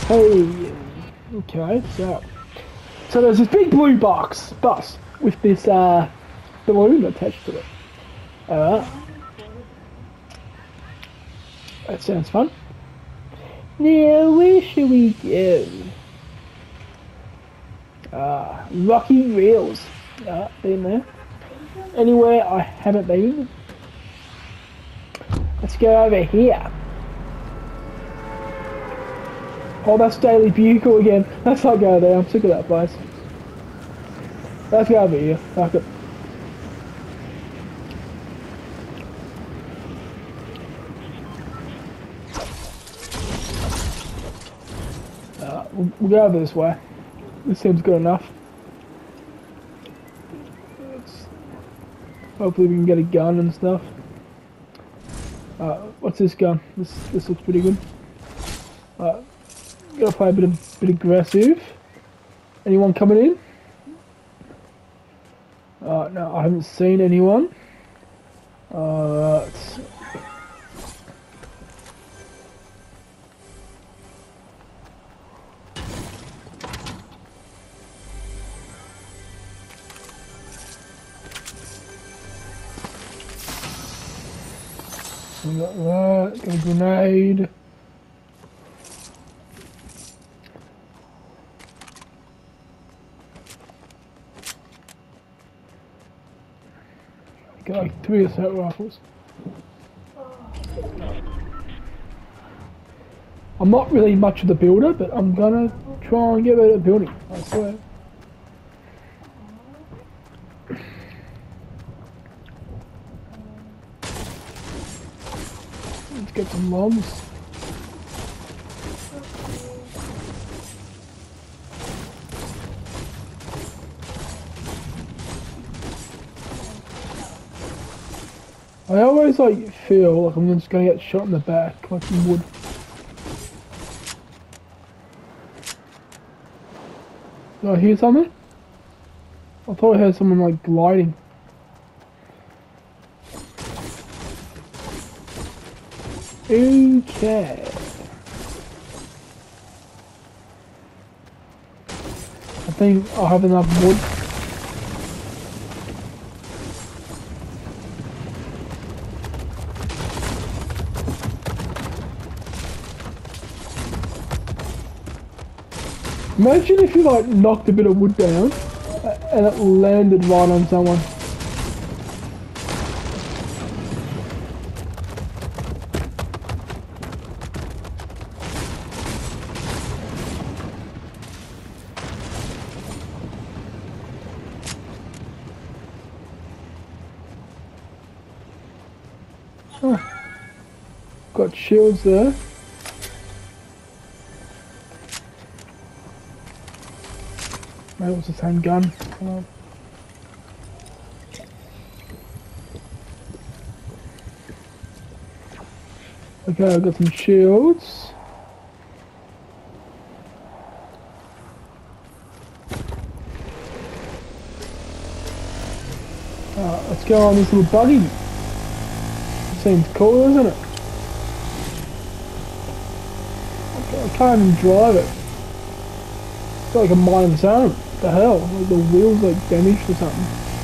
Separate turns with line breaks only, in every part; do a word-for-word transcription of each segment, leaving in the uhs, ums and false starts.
Hey, okay, so so there's this big blue box bus with this uh balloon attached to it. Alright, that sounds fun. Now where should we go? Uh Rocky Rails. Uh, been there. Anywhere I haven't been. Let's go over here. Oh, that's Daily Bugle again. Let's not go there. I'm sick of that place. Let's go over here. Fuck it. Uh, we'll, we'll go over this way. This seems good enough. Let's, hopefully we can get a gun and stuff. Uh, what's this gun? This this looks pretty good. Uh, gotta play a bit of bit aggressive. Anyone coming in? Uh, no, I haven't seen anyone. Uh, let's, we got that. Got a grenade. Got like three assault rifles. I'm not really much of the builder, but I'm gonna try and get better at building, I swear. Let's get some mobs. I always like feel like I'm just gonna get shot in the back like you would. Did I hear something? I thought I heard someone like gliding. Okay. I think I'll have enough wood. Imagine if you like knocked a bit of wood down and it landed right on someone. Huh. Got shields there. Maybe it was the same gun. Come on. Okay, I've got some shields. Uh, let's go on this little buggy. Seems cool, isn't it? I can't even drive it. It's like a mine of its own. What the hell? Like the wheels like damaged or something.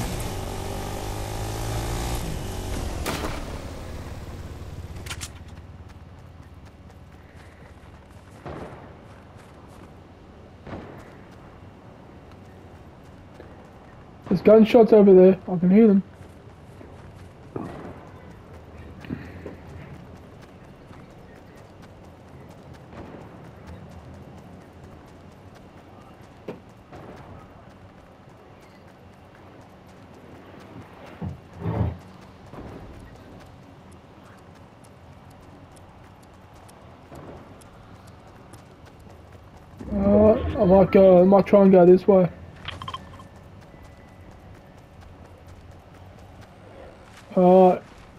There's gunshots over there. I can hear them. Uh, I might go. I might try and go this way. Uh,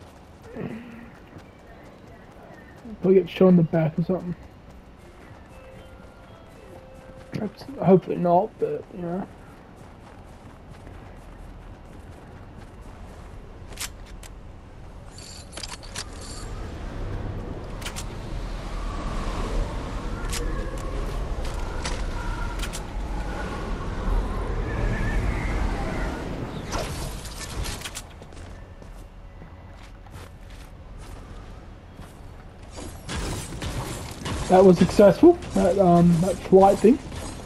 probably get shot in the back or something. That's, hopefully not, but you know. That was successful. That um that flight thing.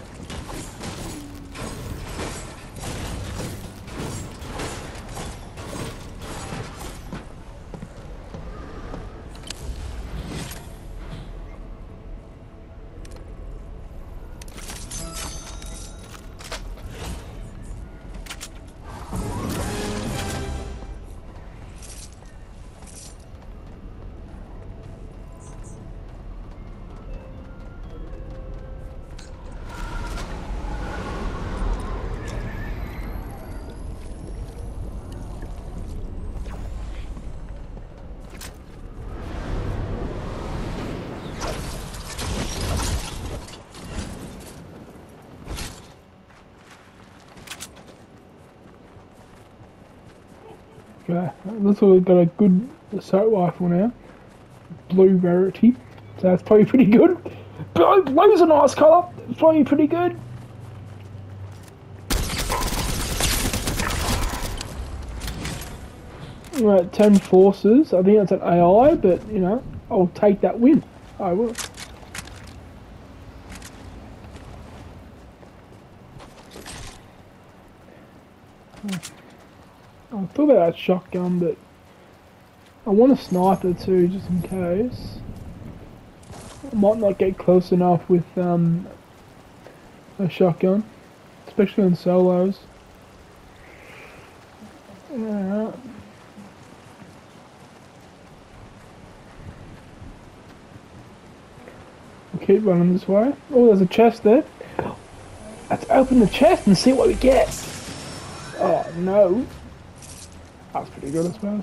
Okay, looks like we've got a good assault rifle now. Blue rarity. So that's probably pretty good. Blue, blue's a nice colour. It's probably pretty good. We're at ten forces. I think that's an A I, but you know, I'll take that win. I will. I thought about that shotgun, but I want a sniper too, just in case. I might not get close enough with um, a shotgun, especially on solos. Yeah. We'll keep running this way. Oh, there's a chest there. Let's open the chest and see what we get. Oh no. That's pretty good, I suppose.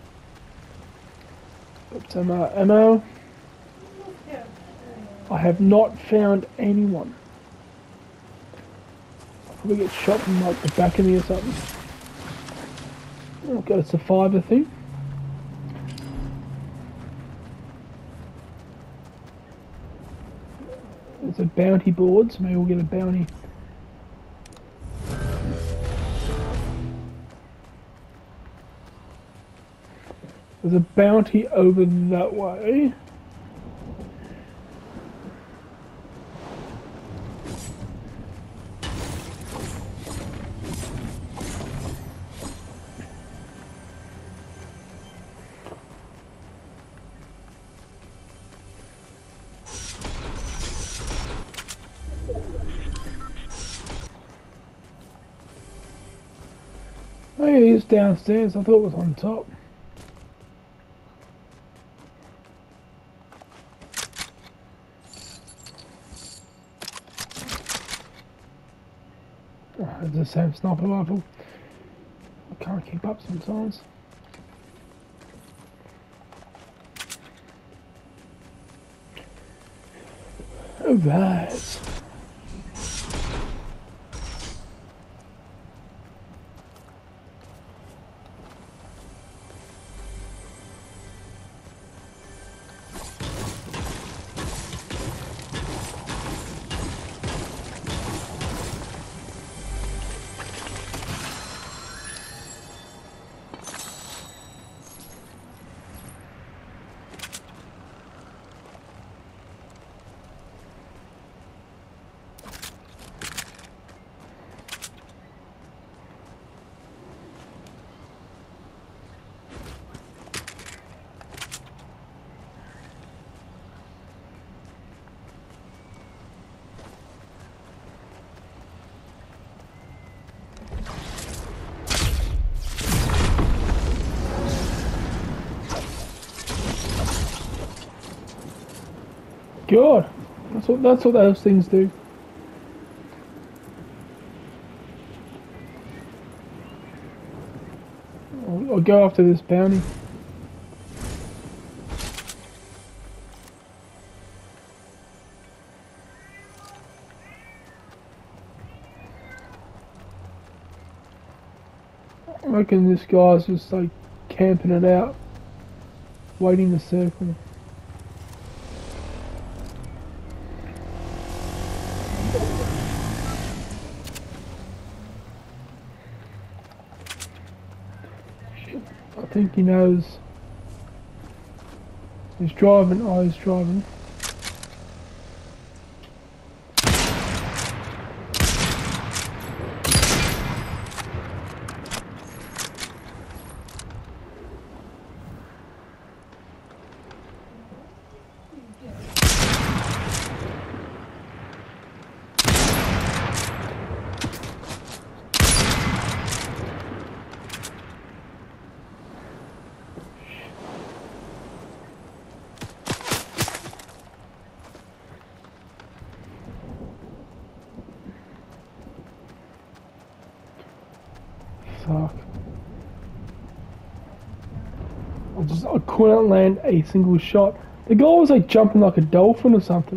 Got some uh, ammo. I have not found anyone. I'll probably get shot from like the back of me or something. Oh, got a survivor thing. There's a bounty board, so maybe we'll get a bounty. There's a bounty over that way. Oh yeah, he's downstairs. I thought it was on top. Oh, it's the same sniper rifle. I can't keep up sometimes. Alright. God, that's what that's what those things do. I'll, I'll go after this bounty. I reckon this guy's just like camping it out, waiting to circle. I think he knows. He's driving. Oh, he's driving. Fuck. I just I couldn't land a single shot. The guy was like jumping like a dolphin or something.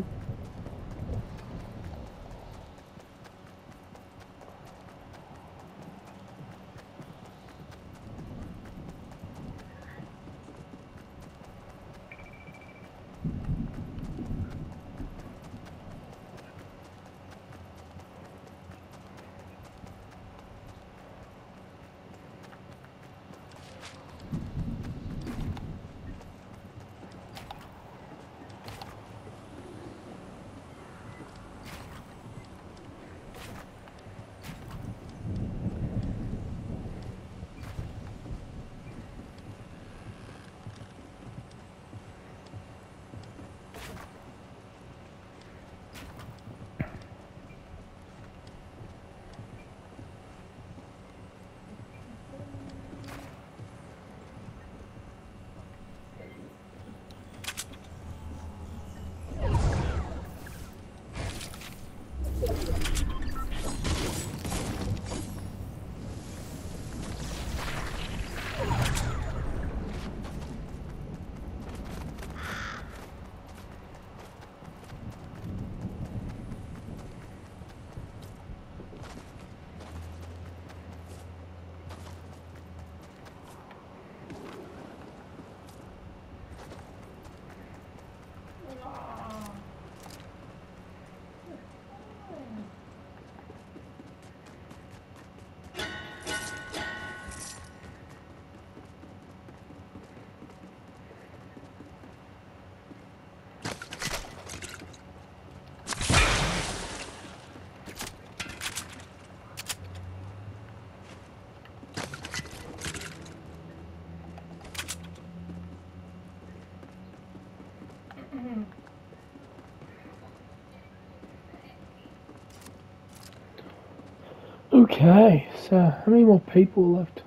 Okay, so how many more people left?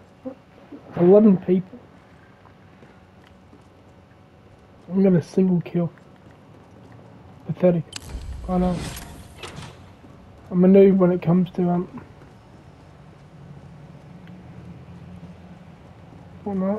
eleven people. I'm gonna single kill. Pathetic. I know. I'm a noob when it comes to um. Or not.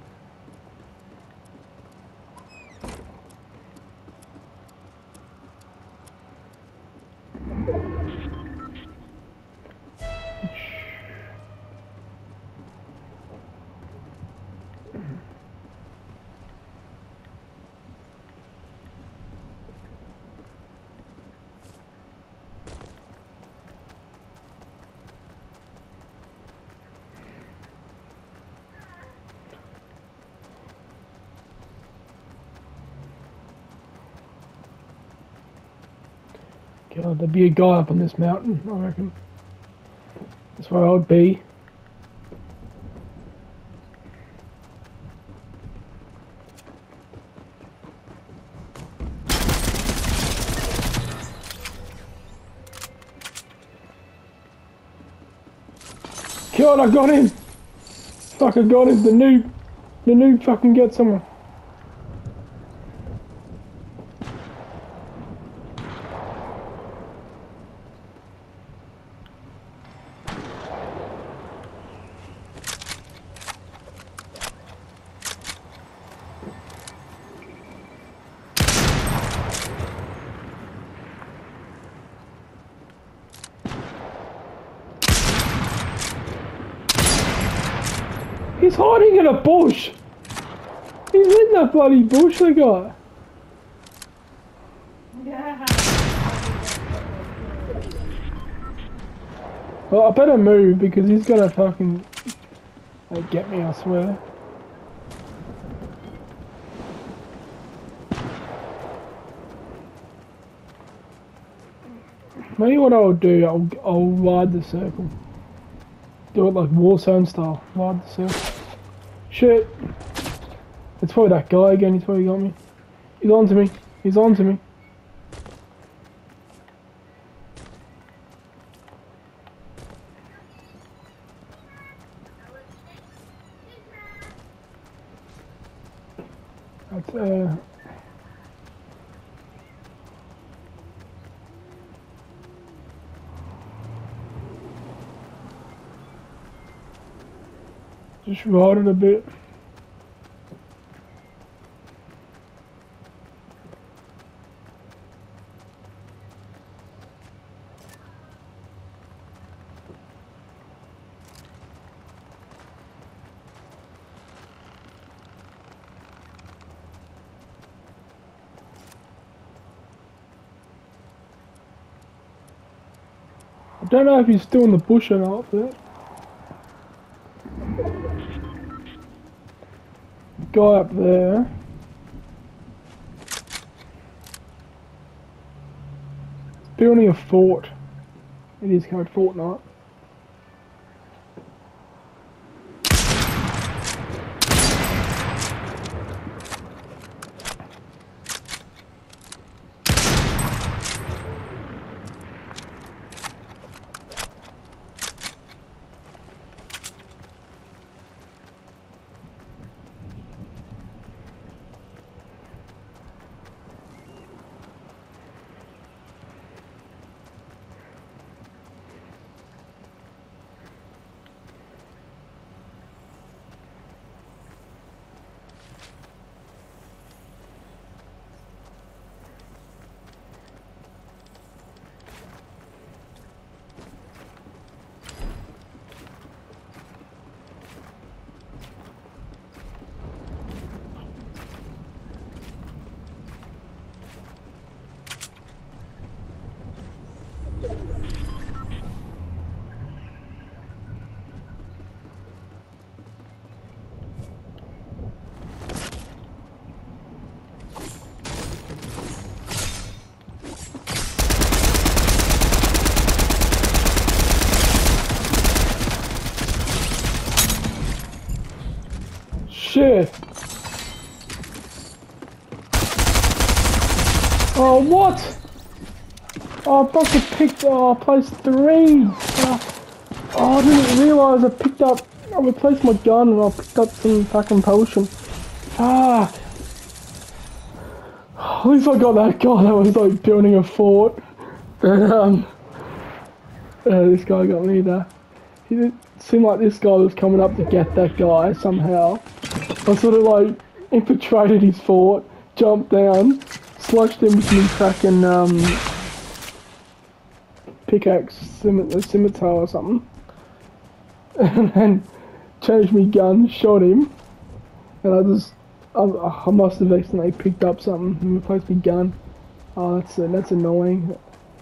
God, there'd be a guy up on this mountain, I reckon. That's where I'd be. God, I got him! Fuck, I got him, the noob! The noob fucking gets someone. He's hiding in a bush! He's in that bloody bush, the guy! Yeah. Well, I better move because he's gonna fucking like, get me, I swear. Maybe what I'll do, I'll, I'll ride the circle. Do it like Warzone style. Ride the circle. Shit! It's probably that guy again, he's probably got me. He's on to me. He's on to me. That's uh Just ride it a bit. I don't know if he's still in the bush or not, but guy up there. Building a fort. It is called Fortnite. Shit! Oh, what? Oh, I must have picked, oh, place three! Oh, oh, I didn't realise I picked up, I replaced my gun and I picked up some fucking potion. Fuck! At least I got that guy that was like building a fort. But, um, uh, this guy got me there. He didn't seem like this guy was coming up to get that guy somehow. I sort of like infiltrated his fort, jumped down, slashed him with my fucking um, pickaxe, scimitar, scimitar or something, and then changed my gun, shot him, and I just, I, I must have accidentally picked up something and replaced my gun. Oh, that's uh, that's annoying.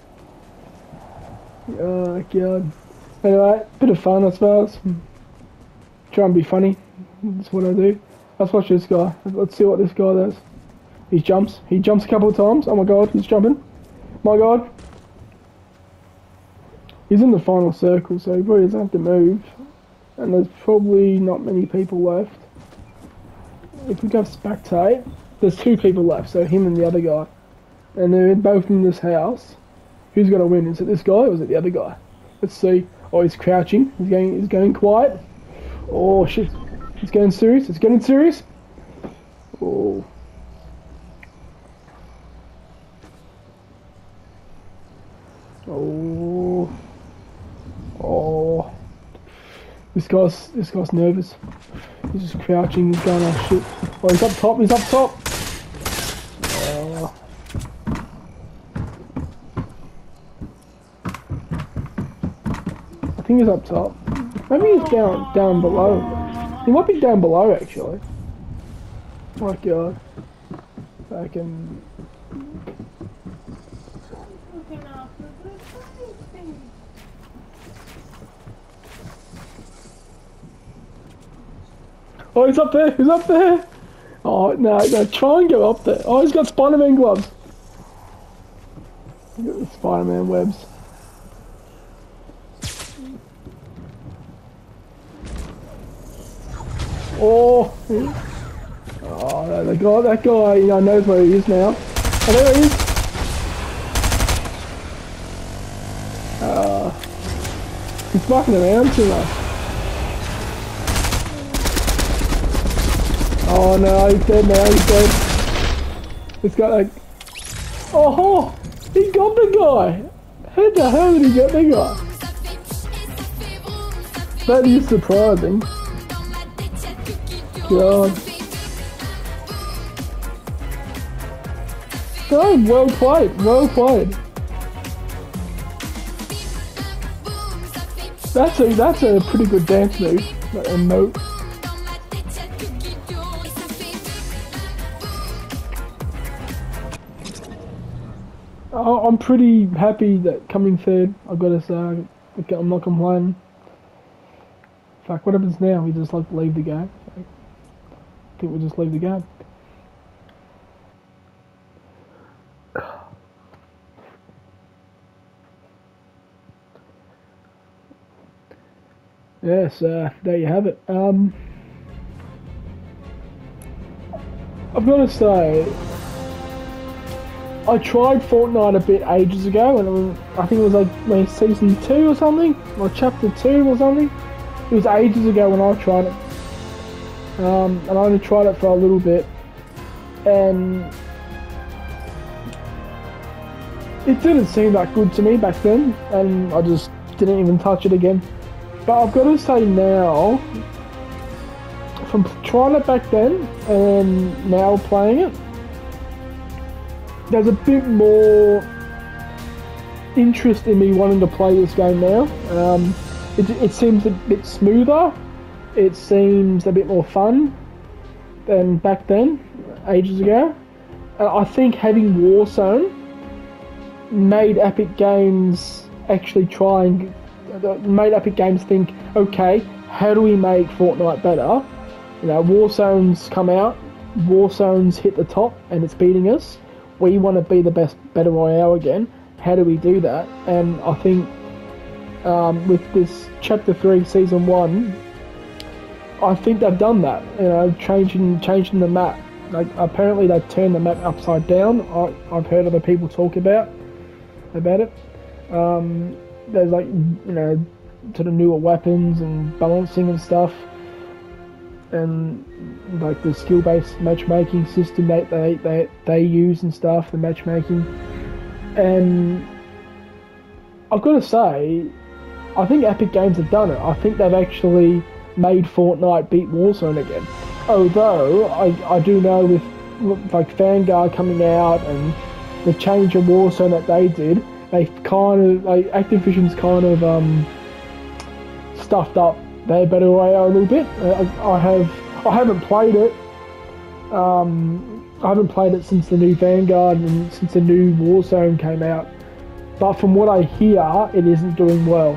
Oh god. Anyway, bit of fun I suppose. Try and be funny. That's what I do. Let's watch this guy. Let's see what this guy does. He jumps. He jumps a couple of times. Oh my god, he's jumping. My god. He's in the final circle, so he probably doesn't have to move. And there's probably not many people left. If we go spectate, there's two people left, so him and the other guy. And they're both in this house. Who's gonna win? Is it this guy or is it the other guy? Let's see. Oh, he's crouching. He's going. He's going quiet. Oh shit! It's getting serious. It's getting serious. Oh. Oh. Oh. This guy's. This guy's nervous. He's just crouching. He's going, oh shit. Oh, he's up top. He's up top. Oh. I think he's up top. Maybe he's down down below. He might be down below actually. Oh my god. I can. Oh, he's up there. He's up there. Oh no, no! Try and go up there. Oh, he's got Spider-Man gloves. He's got the Spider-Man webs. Oh, oh no, the guy, that guy, you know, knows where he is now. Oh, there he is. Uh, he's fucking around too much. Oh no, he's dead now, he's dead. He's got like, oh, he got the guy. How the hell did he get the guy? That is surprising. god. No, well played, well played. That's a that's a pretty good dance move, that emote. I'm pretty happy that coming third. I've got to say, I'm not complaining. Fuck, what happens now? We just like leave the game. I think we'll just leave the game. Yes, uh, there you have it. Um, I've got to say, I tried Fortnite a bit ages ago, and it was, I think it was like maybe season two or something, or chapter two or something. It was ages ago when I tried it, um, and I only tried it for a little bit, and it didn't seem that good to me back then, and I just didn't even touch it again. But I've got to say now, from trying it back then and now playing it, there's a bit more interest in me wanting to play this game now. Um, it, it seems a bit smoother, it seems a bit more fun than back then, ages ago. And I think having Warzone made Epic Games actually try and made Epic Games think, okay, how do we make Fortnite better? You know, Warzone's come out, Warzone's hit the top, and it's beating us. We want to be the best Battle Royale again. How do we do that? And I think um, with this Chapter three Season one, I think they've done that. You know, changing changing the map. Like, apparently they've turned the map upside down. I, I've heard other people talk about about it. Um, there's like, you know, sort of newer weapons and balancing and stuff, and like the skill-based matchmaking system that they, they, they use and stuff, the matchmaking. And I've got to say, I think Epic Games have done it. I think they've actually made Fortnite beat Warzone again. Although, I, I do know with like Vanguard coming out and the change of Warzone that they did, they've kind of, like, Activision's kind of um, stuffed up their Battle Royale a little bit. I, I have, I haven't played it. Um, I haven't played it since the new Vanguard and since the new Warzone came out. But from what I hear, it isn't doing well.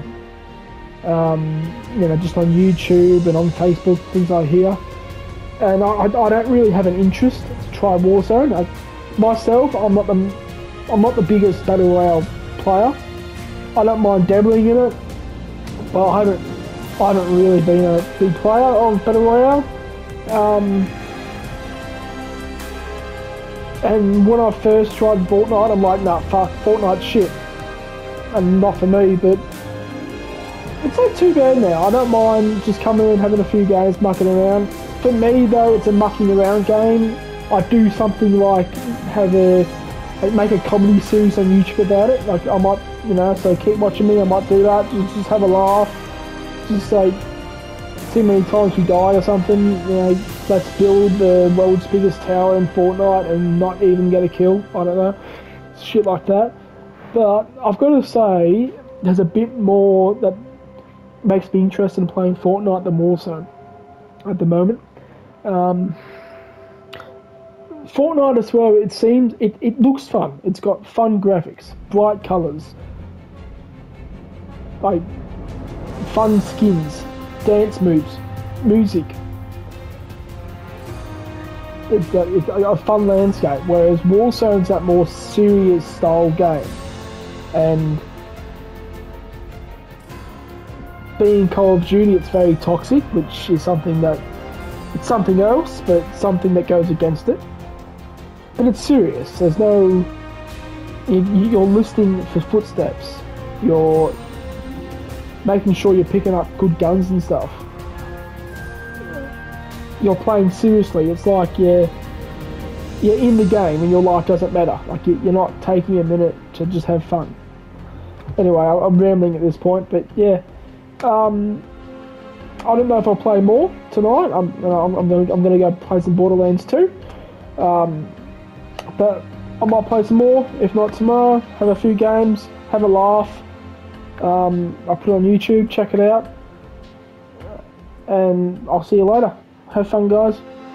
Um, you know, just on YouTube and on Facebook, things I hear. And I, I don't really have an interest to try Warzone. I, myself, I'm not the, I'm not the biggest Battle Royale player. I don't mind dabbling in it, but I haven't, I haven't really been a big player of Battle Royale. Um, and when I first tried Fortnite, I'm like, nah, fuck, Fortnite's shit. And not for me, but it's not too bad now. I don't mind just coming in, having a few games, mucking around. For me, though, it's a mucking around game. I do something like have a like make a comedy series on YouTube about it. Like, I might, you know, so keep watching me. I might do that. Just, just have a laugh. Just like see how many times we die or something. You know, let's build the world's biggest tower in Fortnite and not even get a kill. I don't know, shit like that. But I've got to say, there's a bit more that makes me interested in playing Fortnite than Warzone at the moment. Um, Fortnite as well, it seems, it, it looks fun. It's got fun graphics, bright colours, like fun skins, dance moves, music. It's got, it's got a fun landscape, whereas Warzone's that more serious style game. And being Call of Duty, it's very toxic, which is something that, it's something else, but something that goes against it. But it's serious. There's no, you're listening for footsteps. You're making sure you're picking up good guns and stuff. You're playing seriously. It's like you're, you're in the game and your life doesn't matter. Like, you're not taking a minute to just have fun. Anyway, I'm rambling at this point, but yeah. Um, I don't know if I'll play more tonight. I'm, you know, I'm, I'm going I'm going to go play some Borderlands two. Um, but I might play some more. If not tomorrow, have a few games, have a laugh. Um, I'll put it on YouTube. Check it out, and I'll see you later. Have fun, guys.